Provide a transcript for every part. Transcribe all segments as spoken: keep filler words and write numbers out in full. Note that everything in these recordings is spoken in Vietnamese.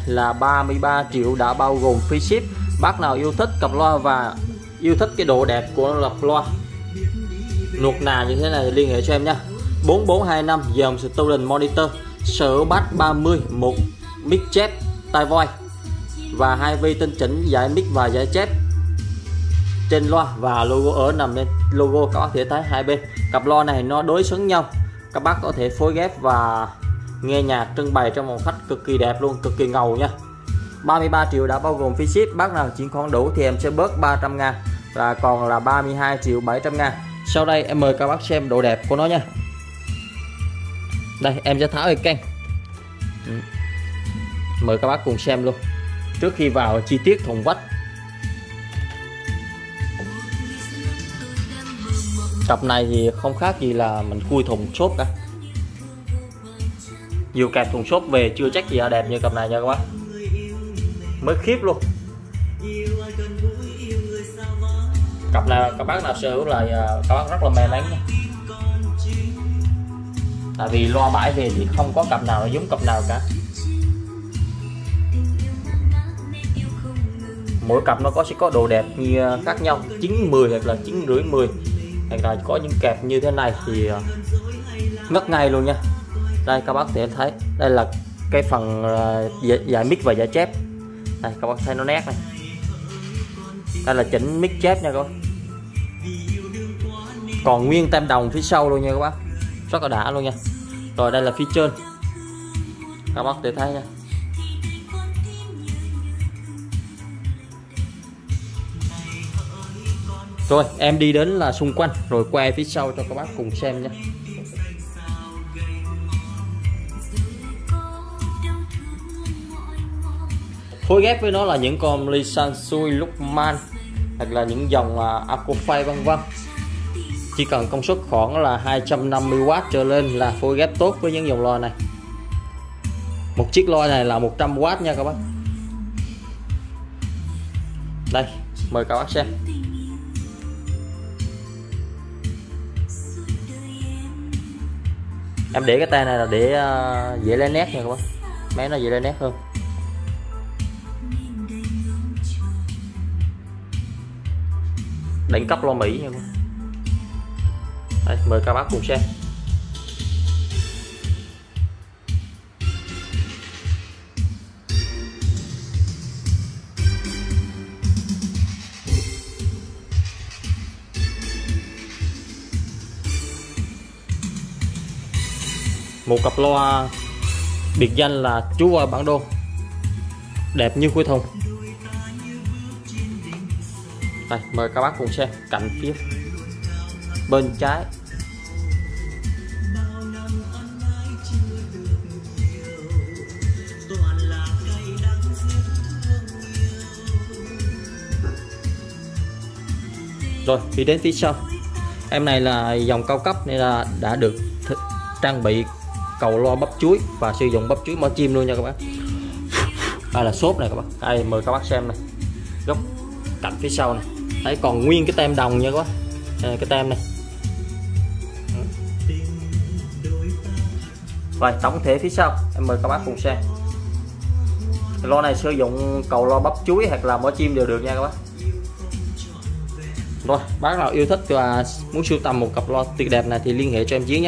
là ba mươi ba triệu đã bao gồm phí ship. Bác nào yêu thích cặp loa và yêu thích cái độ đẹp của cặp loa nuột nà như thế này thì liên hệ cho em nha. Bốn bốn hai năm dòng Student Monitor, sở bass ba mươi, một mic chép tai voi và hai vi tinh chỉnh giải mic và giải chép trên loa, và logo ở nằm lên logo có thể thấy hai bên. Cặp loa này nó đối xứng nhau, các bác có thể phối ghép và nghe nhạc trưng bày trong phòng khách cực kỳ đẹp luôn, cực kỳ ngầu nha. Ba mươi ba triệu đã bao gồm phí ship. Bác nào chuyển khoản đủ thì em sẽ bớt ba trăm ngàn và còn là ba mươi hai triệu bảy trăm ngàn. Sau đây em mời các bác xem độ đẹp của nó nha. Đây em sẽ tháo cái keng, mời các bác cùng xem luôn trước khi vào chi tiết thùng vách. Cặp này thì không khác gì là mình khui thùng xốp cả, dù kẹp thùng xốp về chưa chắc gì là đẹp như cặp này nha các bác, mới khiếp luôn. Cặp này các bác nào sở hữu là các bác rất là may mắn nha, tại vì loa bãi về thì không có cặp nào giống cặp nào cả. Mỗi cặp nó có sẽ có độ đẹp như khác nhau, chín mười hoặc là chín rưỡi mười, hoặc là có những kẹp như thế này thì ngất ngay luôn nha. Đây các bác thể thấy đây là cái phần giải mic và giải chép, đây các bác thấy nó nét này, đây là chỉnh mic chép nha các bác, còn nguyên tem đồng phía sau luôn nha các bác, rất là đã luôn nha. Rồi đây là phía trên, các bác thể thấy nha. Rồi em đi đến là xung quanh rồi quay phía sau cho các bác cùng xem nha. Phối ghép với nó là những con Lee Sansui, Lukman hoặc là những dòng uh, Acofy vân vân. Chỉ cần công suất khoảng là hai trăm năm mươi oát trở lên là phối ghép tốt với những dòng loa này. Một chiếc loa này là một trăm oát nha các bác. Đây, mời các bác xem. Em để cái tay này là để uh, dễ lấy nét nha các bác, máy nó dễ lấy nét hơn. Đỉnh cấp loa Mỹ nha các bác. Đây, mời các bác cùng xem. Một cặp loa biệt danh là chú voi bản đô, đẹp như khui thùng. Đây, mời các bác cùng xem cạnh phía bên trái. Rồi đi đến phía sau. Em này là dòng cao cấp nên là đã được trang bị cầu loa bắp chuối và sử dụng bắp chuối mỏ chim luôn nha các bác. Đây là xốp này các bác. Đây mời các bác xem này, góc cạnh phía sau này, thấy còn nguyên cái tem đồng nha các bác. Đây, cái tem này. Rồi tổng thể phía sau em mời các bác cùng xem. Loa này sử dụng cầu loa bắp chuối hoặc là mỏ chim đều được nha các bác. Rồi bác nào yêu thích và muốn sưu tầm một cặp loa tuyệt đẹp này thì liên hệ cho em Chiến nha.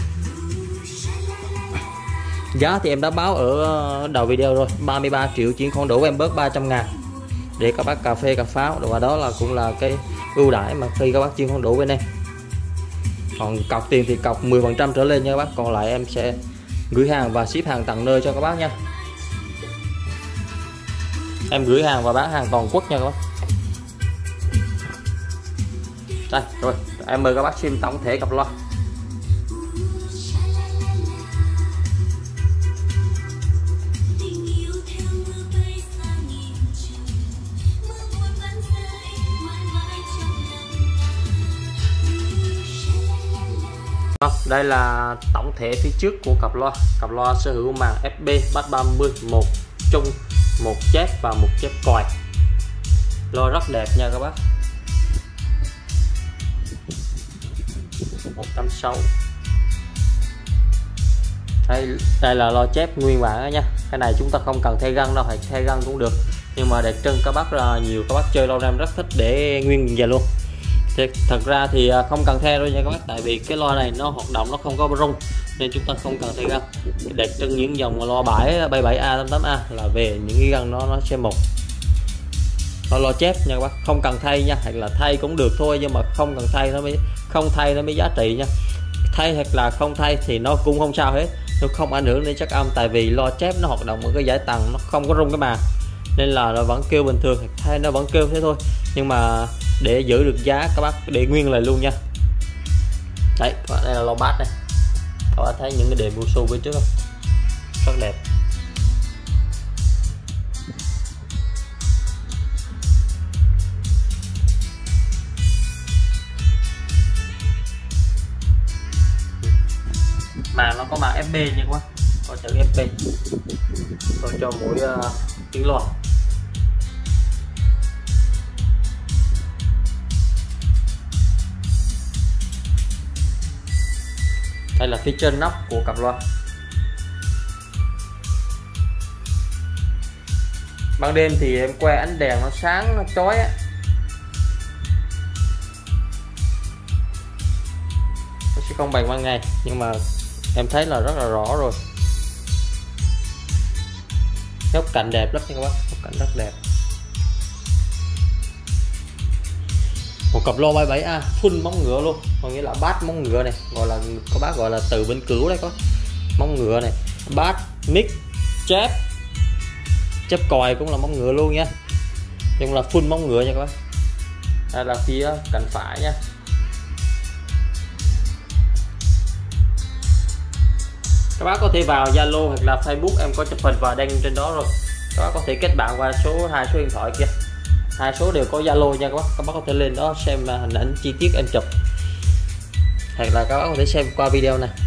Giá thì em đã báo ở đầu video rồi, ba mươi ba triệu, chuyển khoản đủ em bớt ba trăm ngàn để các bác cà phê cà pháo, và đó là cũng là cái ưu đãi mà khi các bác chuyển khoản đủ bên em. Còn cọc tiền thì cọc mười phần trăm trở lên nha các bác, còn lại em sẽ gửi hàng và ship hàng tận nơi cho các bác nha. Em gửi hàng và bán hàng toàn quốc nha các bác. Đây rồi em mời các bác xem tổng thể cặp loa. Đây là tổng thể phía trước của cặp loa. Cặp loa sở hữu màn ép bê bass ba mươi, một trung, một chép và một chép còi. Loa rất đẹp nha các bác. một sáu mươi. Đây đây là loa chép nguyên bản đó nha. Cái này chúng ta không cần thay găng đâu, hay thay găng cũng được, nhưng mà đặc trưng các bác là nhiều các bác chơi lâu năm rất thích để nguyên về luôn. Thì thật ra thì không cần thay đâu nha các bác, tại vì cái loa này nó hoạt động nó không có rung nên chúng ta không cần thay găng. Đặc trưng những dòng loa bảy bảy bảy A tám tám A là về những cái găng nó nó sẽ một nó lo chép nha các bác, không cần thay nha, hoặc là thay cũng được thôi nhưng mà không cần thay nó mới không thay nó mới giá trị nha. Thay hoặc là không thay thì nó cũng không sao hết, nó không ảnh hưởng đến chất âm, tại vì lo chép nó hoạt động ở cái giải tầng nó không có rung cái màng nên là nó vẫn kêu bình thường, thay nó vẫn kêu thế thôi. Nhưng mà để giữ được giá các bác để nguyên lại luôn nha. Đấy, đây là loa bass này, các bạn thấy những cái đệm cao su bên trước không, rất đẹp. Mà nó có màng ép bê nha các bác, có chữ ép bê tôi cho mỗi uh, tiếng loa. Đây là phía trên nóc của cặp loa. Ban đêm thì em que ánh đèn nó sáng nó chói á, nó sẽ không bằng ban ngày, nhưng mà em thấy là rất là rõ rồi. Góc cạnh đẹp lắm nha các bác, góc cạnh rất đẹp. Một cặp loa bảy bảy A full móng ngựa luôn, có nghĩa là bass móng ngựa này, gọi là các bác gọi là từ bên cửu đấy, có móng ngựa này, bass, mic, chép, chép còi cũng là móng ngựa luôn nha, nhưng là full móng ngựa nha các bác. Đây là phía cạnh phải nha. Các bác có thể vào Zalo hoặc là Facebook, em có chụp hình và đăng trên đó rồi. Các bác có thể kết bạn qua số hai số điện thoại kia, hai số đều có Zalo nha các bác. Các bác có thể lên đó xem hình ảnh chi tiết em chụp, hoặc là các bác có thể xem qua video này.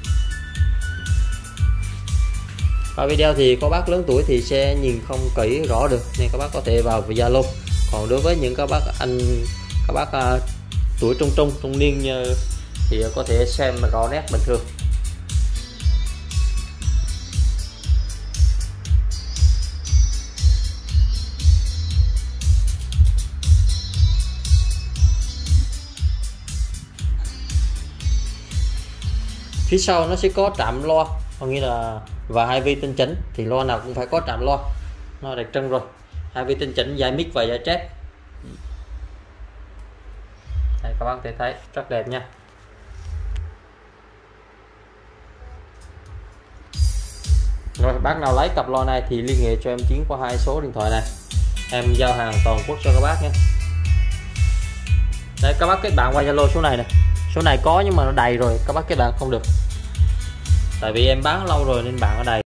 Qua video thì có bác lớn tuổi thì sẽ nhìn không kỹ rõ được nên các bác có thể vào Zalo. Còn đối với những các bác anh các bác uh, tuổi trung trung trung niên như, thì có thể xem rõ nét bình thường. Phía sau nó sẽ có trạm loa, có nghĩa là và hai vi tinh chỉnh, thì loa nào cũng phải có trạm loa, nó đặc trưng rồi. Hai vi tinh chỉnh, giải mic và giải chép. Đây, các bác có thể thấy rất đẹp nha. Rồi bác nào lấy cặp loa này thì liên hệ cho em Chiến qua hai số điện thoại này, em giao hàng toàn quốc cho các bác nhé. Đây, các bác kết bạn qua Zalo số này này, số này có nhưng mà nó đầy rồi, các bác kết bạn không được, tại vì em bán lâu rồi nên bạn ở đầy.